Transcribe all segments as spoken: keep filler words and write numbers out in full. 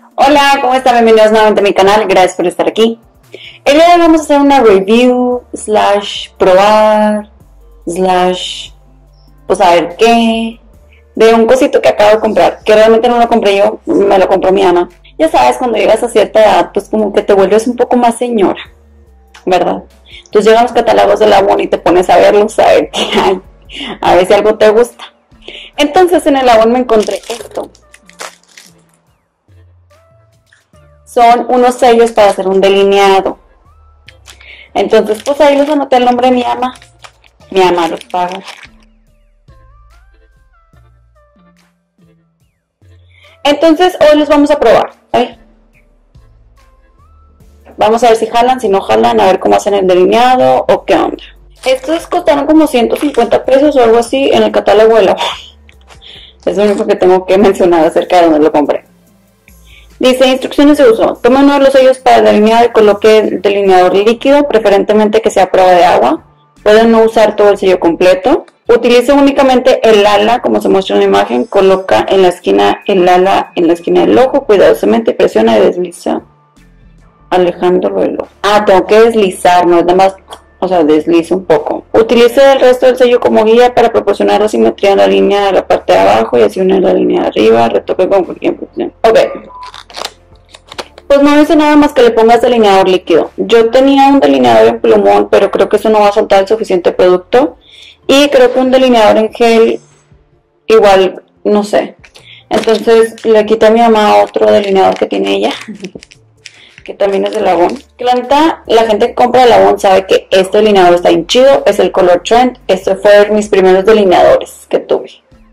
Hola, ¿cómo están? Bienvenidos nuevamente a mi canal, gracias por estar aquí. El día de hoy vamos a hacer una review, slash probar, slash pues a ver qué, de un cosito que acabo de comprar, que realmente no lo compré yo, me lo compró mi mamá. Ya sabes, cuando llegas a cierta edad, pues como que te vuelves un poco más señora, ¿verdad? Entonces llegan los catálogos de la Avon y te pones a verlos, a ver qué hay, a ver si algo te gusta. Entonces en el Avon me encontré esto. Son unos sellos para hacer un delineado. Entonces pues ahí les anoté el nombre de mi ama. Mi ama los paga. Entonces hoy los vamos a probar. ¿Eh? Vamos a ver si jalan, si no jalan, a ver cómo hacen el delineado o qué onda. Estos costaron como ciento cincuenta pesos o algo así en el catálogo de la Avon. Es lo único que tengo que mencionar acerca de dónde lo compré. Dice instrucciones de uso. Tome uno de los sellos para el delineado y coloque el delineador líquido, preferentemente que sea a prueba de agua. Pueden no usar todo el sello completo. Utilice únicamente el ala, como se muestra en la imagen. Coloca en la esquina el ala en la esquina del ojo, cuidadosamente presiona y desliza, alejándolo del ojo. Ah, tengo que deslizar, no es nada más, o sea, desliza un poco. Utilice el resto del sello como guía para proporcionar la simetría en la línea de la parte de abajo y así unir la línea de arriba. Retoque con cualquier posición. Ok. Pues no dice nada más que le pongas delineador líquido. Yo tenía un delineador en plumón, pero creo que eso no va a soltar el suficiente producto. Y creo que un delineador en gel, igual, no sé. Entonces le quité a mi mamá otro delineador que tiene ella, que también es de la Avon. Que la neta, la gente que compra de la Avon sabe que este delineador está bien chido, es el Color Trend. Estos fueron mis primeros delineadores que tuve.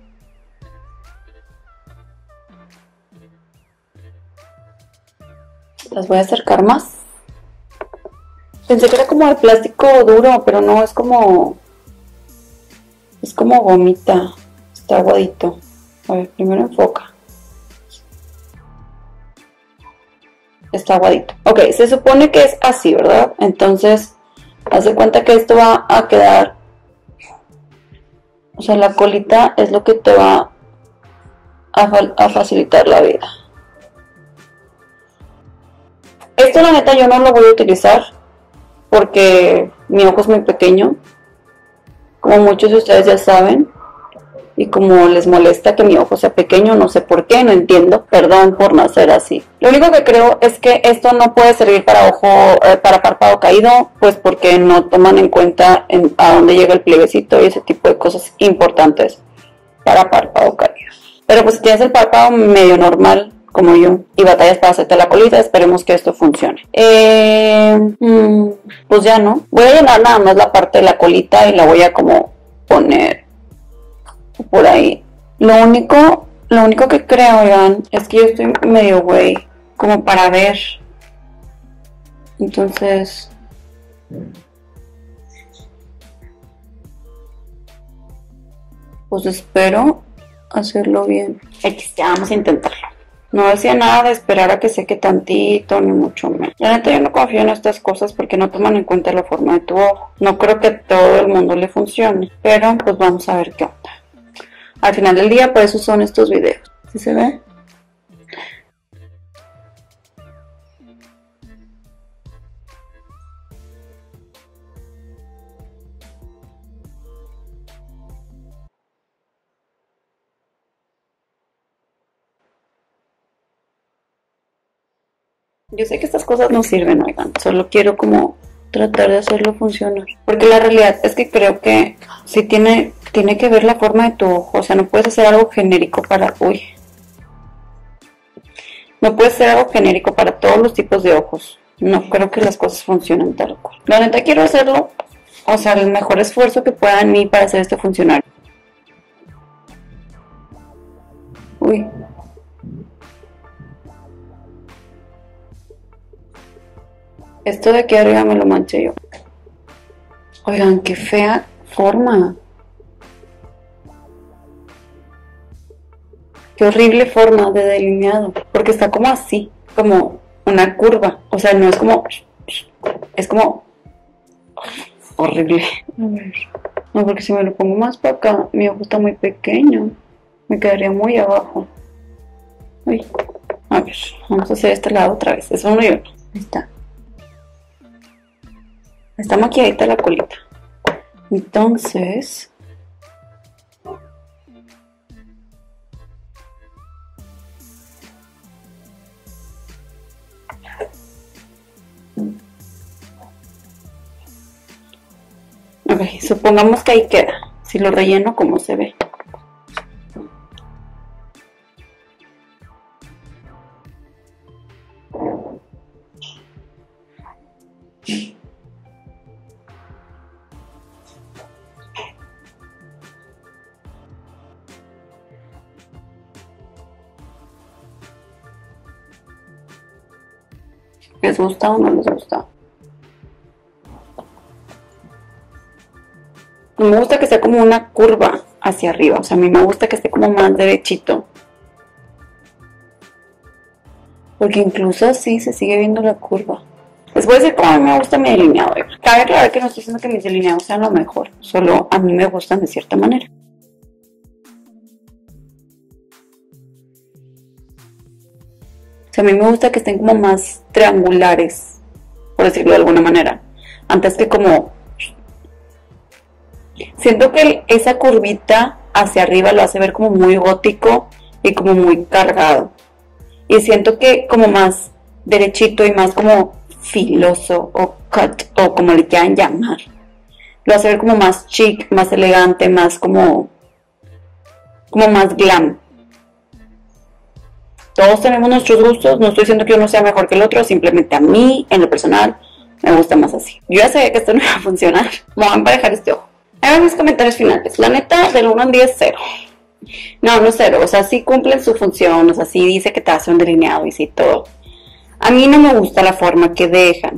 Las voy a acercar más. Pensé que era como de plástico duro, pero no, es como... Es como gomita. Está aguadito. A ver, primero enfoca. Está aguadito. Ok, se supone que es así, ¿verdad? Entonces, haz de cuenta que esto va a quedar... O sea, la colita es lo que te va a, fa a facilitar la vida. Esto la neta yo no lo voy a utilizar porque mi ojo es muy pequeño, como muchos de ustedes ya saben, y como les molesta que mi ojo sea pequeño, no sé por qué, no entiendo, perdón por nacer así. Lo único que creo es que esto no puede servir para ojo, eh, para párpado caído, pues porque no toman en cuenta en, a dónde llega el plieguecito y ese tipo de cosas importantes para párpado caído. Pero pues si tienes el párpado medio normal, como yo, y batallas para hacerte la colita, esperemos que esto funcione. Eh, mm, pues ya no. Voy a llenar nada más la parte de la colita y la voy a como poner por ahí. Lo único, lo único que creo, oigan, es que yo estoy medio güey, como para ver. Entonces... pues espero hacerlo bien. X, ya vamos a intentarlo. No decía nada de esperar a que seque tantito, ni mucho menos. La neta yo no confío en estas cosas porque no toman en cuenta la forma de tu ojo. No creo que a todo el mundo le funcione, pero pues vamos a ver qué onda. Al final del día, por eso son estos videos. ¿Sí se ve? Yo sé que estas cosas no sirven, oigan, solo quiero como tratar de hacerlo funcionar. Porque la realidad es que creo que sí tiene, tiene que ver la forma de tu ojo, o sea, no puedes hacer algo genérico para... Uy. No puedes hacer algo genérico para todos los tipos de ojos. No creo que las cosas funcionen tal cual. La neta quiero hacerlo, o sea, el mejor esfuerzo que pueda en mí para hacer esto funcionar. Uy. Esto de aquí arriba me lo manché yo. Oigan, qué fea forma. Qué horrible forma de delineado. Porque está como así, como una curva. O sea, no es como... Es como... horrible. A ver. No, porque si me lo pongo más para acá, mi ojo está muy pequeño. Me quedaría muy abajo. Uy. A ver, vamos a hacer este lado otra vez. Es uno y uno. Ahí está. Está maquilladita la colita. Entonces... Ok, supongamos que ahí queda. Si lo relleno, ¿cómo se ve? ¿Les gusta o no les gusta? No me gusta que sea como una curva hacia arriba, o sea, a mí me gusta que esté como más derechito. Porque incluso así se sigue viendo la curva. Les voy a decir cómo a mí me gusta mi delineado. Cabe aclarar que no estoy diciendo que mis delineados sean lo mejor, solo a mí me gustan de cierta manera. O sea, a mí me gusta que estén como más triangulares, por decirlo de alguna manera, antes que como... Siento que esa curvita hacia arriba lo hace ver como muy gótico y como muy cargado. Y siento que como más derechito y más como filoso o cut o como le quieran llamar, lo hace ver como más chic, más elegante, más como, como más glam. Todos tenemos nuestros gustos, no estoy diciendo que uno sea mejor que el otro, simplemente a mí, en lo personal, me gusta más así. Yo ya sabía que esto no iba a funcionar. Me voy a emparejar este ojo. Hagan mis comentarios finales. La neta, del uno al diez, cero. No, no cero. O sea, sí cumplen su función. O sea, sí dice que te hace un delineado y sí todo. A mí no me gusta la forma que dejan.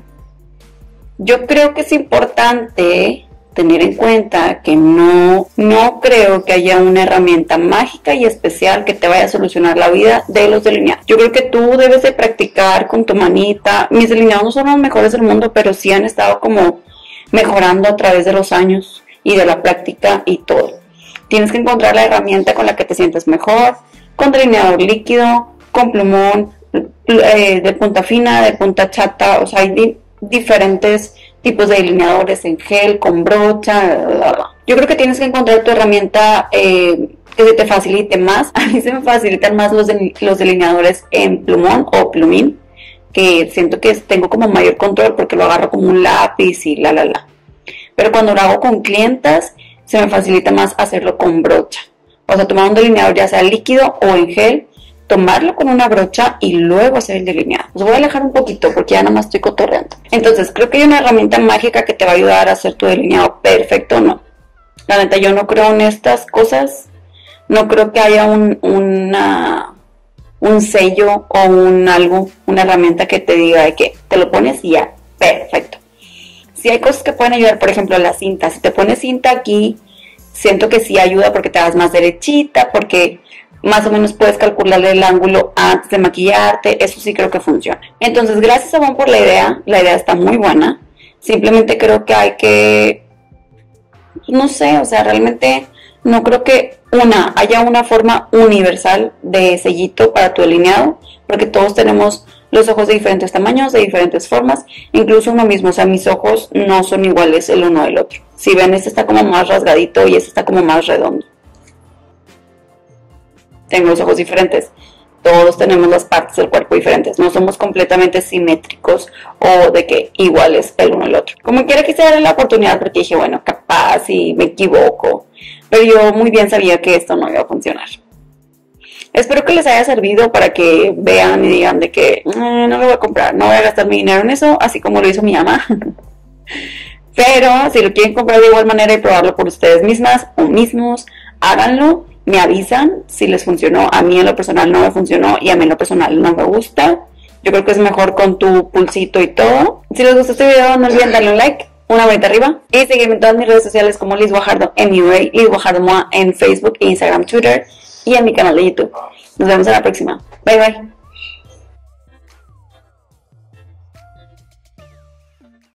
Yo creo que es importante tener en cuenta que no, no creo que haya una herramienta mágica y especial que te vaya a solucionar la vida de los delineados. Yo creo que tú debes de practicar con tu manita. Mis delineados no son los mejores del mundo, pero sí han estado como mejorando a través de los años y de la práctica y todo. Tienes que encontrar la herramienta con la que te sientes mejor, con delineador líquido, con plumón, eh, de punta fina, de punta chata, o sea, hay di diferentes tipos de delineadores en gel, con brocha, bla, bla, bla. Yo creo que tienes que encontrar tu herramienta eh, que se te facilite más. A mí se me facilitan más los, de, los delineadores en plumón o plumín, que siento que tengo como mayor control porque lo agarro como un lápiz y la la la. Pero cuando lo hago con clientas, se me facilita más hacerlo con brocha. O sea, tomar un delineador ya sea líquido o en gel, tomarlo con una brocha y luego hacer el delineado. Os voy a alejar un poquito porque ya nada más estoy cotorreando. Entonces, creo que hay una herramienta mágica que te va a ayudar a hacer tu delineado perfecto o no. La neta, yo no creo en estas cosas. No creo que haya un, una, un sello o un algo, una herramienta que te diga de que te lo pones y ya, perfecto. Si hay cosas que pueden ayudar, por ejemplo, la cinta. Si te pones cinta aquí, siento que sí ayuda porque te vas más derechita, porque más o menos puedes calcularle el ángulo antes de maquillarte. Eso sí creo que funciona. Entonces, gracias a Bon por la idea. La idea está muy buena. Simplemente creo que hay que... No sé, o sea, realmente no creo que una haya una forma universal de sellito para tu delineado, porque todos tenemos los ojos de diferentes tamaños, de diferentes formas, incluso uno mismo. O sea, mis ojos no son iguales el uno del otro. Si ven, este está como más rasgadito y este está como más redondo. Tengo los ojos diferentes. Todos tenemos las partes del cuerpo diferentes. No somos completamente simétricos o de que iguales el uno al otro. Como quiera quise darle la oportunidad porque dije, bueno, capaz y me equivoco. Pero yo muy bien sabía que esto no iba a funcionar. Espero que les haya servido para que vean y digan de que eh, no lo voy a comprar, no voy a gastar mi dinero en eso, así como lo hizo mi mamá. Pero si lo quieren comprar de igual manera y probarlo por ustedes mismas o mismos, háganlo. Me avisan si les funcionó. A mí en lo personal no me funcionó y a mí en lo personal no me gusta. Yo creo que es mejor con tu pulsito y todo. Si les gustó este video, no olviden darle un like, una manita arriba y seguirme en todas mis redes sociales como Liz Guajardo M U A, Liz Guajardo M O A en Facebook, Instagram, Twitter y en mi canal de YouTube. Nos vemos en la próxima. Bye bye.